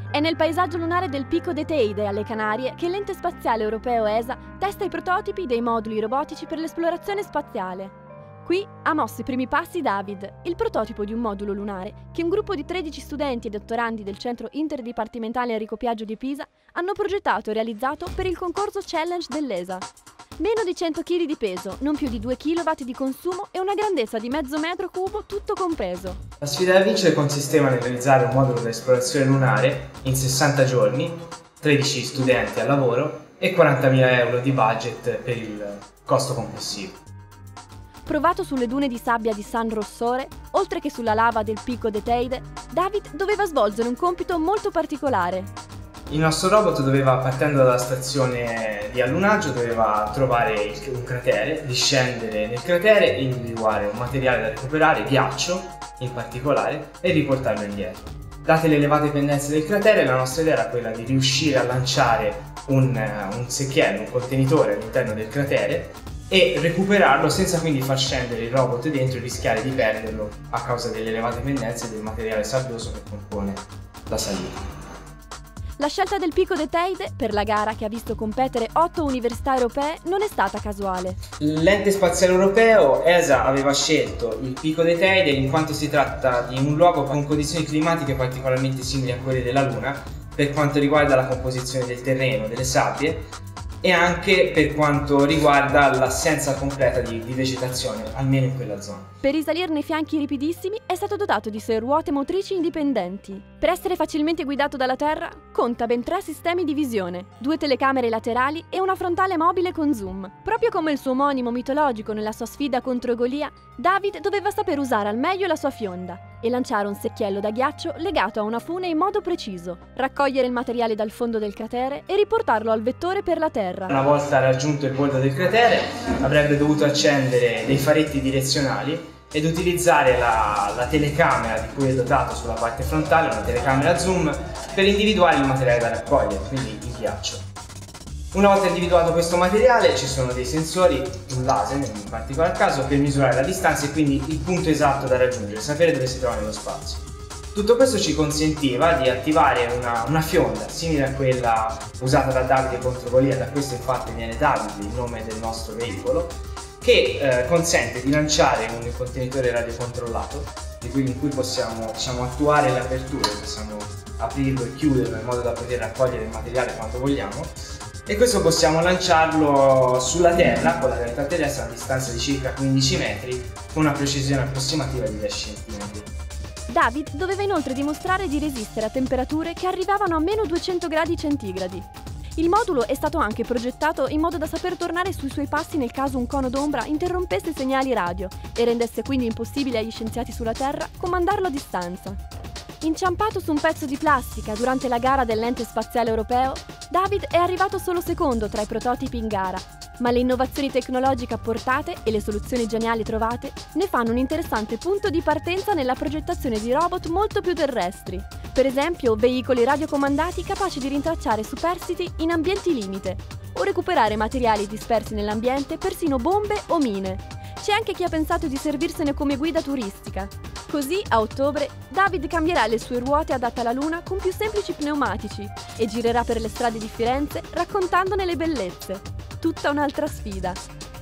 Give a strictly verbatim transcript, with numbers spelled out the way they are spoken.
È nel paesaggio lunare del Pico de Teide, alle Canarie, che l'ente spaziale europeo E S A testa i prototipi dei moduli robotici per l'esplorazione spaziale. Qui ha mosso i primi passi David, il prototipo di un modulo lunare che un gruppo di tredici studenti e dottorandi del Centro Interdipartimentale Enrico Piaggio di Pisa hanno progettato e realizzato per il concorso Challenge dell'E S A. Meno di cento chili di peso, non più di due chilowatt di consumo e una grandezza di mezzo metro cubo tutto compreso. La sfida da vincere consisteva nel realizzare un modulo di esplorazione lunare in sessanta giorni, tredici studenti al lavoro e quarantamila euro di budget per il costo complessivo. Provato sulle dune di sabbia di San Rossore, oltre che sulla lava del Pico de Teide, David doveva svolgere un compito molto particolare. Il nostro robot doveva, partendo dalla stazione di allunaggio, doveva trovare un cratere, discendere nel cratere, individuare un materiale da recuperare, ghiaccio in particolare, e riportarlo indietro. Date le elevate pendenze del cratere, la nostra idea era quella di riuscire a lanciare un, un secchiello, un contenitore all'interno del cratere e recuperarlo senza quindi far scendere il robot dentro e rischiare di perderlo a causa delle elevate pendenze del materiale sabbioso che compone la salita. La scelta del Pico de Teide per la gara, che ha visto competere otto università europee, non è stata casuale. L'ente spaziale europeo E S A aveva scelto il Pico de Teide in quanto si tratta di un luogo con condizioni climatiche particolarmente simili a quelle della Luna per quanto riguarda la composizione del terreno, delle sabbie, e anche per quanto riguarda l'assenza completa di, di vegetazione, almeno in quella zona. Per risalirne i fianchi ripidissimi è stato dotato di sei ruote motrici indipendenti. Per essere facilmente guidato dalla Terra, conta ben tre sistemi di visione, due telecamere laterali e una frontale mobile con zoom. Proprio come il suo omonimo mitologico nella sua sfida contro Golia, David doveva saper usare al meglio la sua fionda e lanciare un secchiello da ghiaccio legato a una fune in modo preciso, raccogliere il materiale dal fondo del cratere e riportarlo al vettore per la Terra. Una volta raggiunto il bordo del cratere, avrebbe dovuto accendere dei faretti direzionali ed utilizzare la, la telecamera di cui è dotato sulla parte frontale, una telecamera zoom, per individuare il materiale da raccogliere, quindi il ghiaccio. Una volta individuato questo materiale ci sono dei sensori, un laser in particolar caso, per misurare la distanza e quindi il punto esatto da raggiungere, sapere dove si trova nello spazio. Tutto questo ci consentiva di attivare una, una fionda simile a quella usata da Davide contro Golia, da questo infatti viene David, il nome del nostro veicolo, che eh, consente di lanciare un contenitore radiocontrollato di cui, in cui possiamo, diciamo, attuare le aperture, possiamo aprirlo e chiuderlo in modo da poter raccogliere il materiale quando vogliamo, e questo possiamo lanciarlo sulla Terra con la gravità terrestre a una distanza di circa quindici metri con una precisione approssimativa di dieci centimetri. David doveva inoltre dimostrare di resistere a temperature che arrivavano a meno duecento gradi centigradi. Il modulo è stato anche progettato in modo da saper tornare sui suoi passi nel caso un cono d'ombra interrompesse i segnali radio e rendesse quindi impossibile agli scienziati sulla Terra comandarlo a distanza. Inciampato su un pezzo di plastica durante la gara dell'ente spaziale europeo, David è arrivato solo secondo tra i prototipi in gara, ma le innovazioni tecnologiche apportate e le soluzioni geniali trovate ne fanno un interessante punto di partenza nella progettazione di robot molto più terrestri. Per esempio, veicoli radiocomandati capaci di rintracciare superstiti in ambienti limite o recuperare materiali dispersi nell'ambiente, persino bombe o mine. C'è anche chi ha pensato di servirsene come guida turistica. Così, a ottobre, David cambierà le sue ruote adatte alla Luna con più semplici pneumatici e girerà per le strade di Firenze raccontandone le bellezze. Tutta un'altra sfida.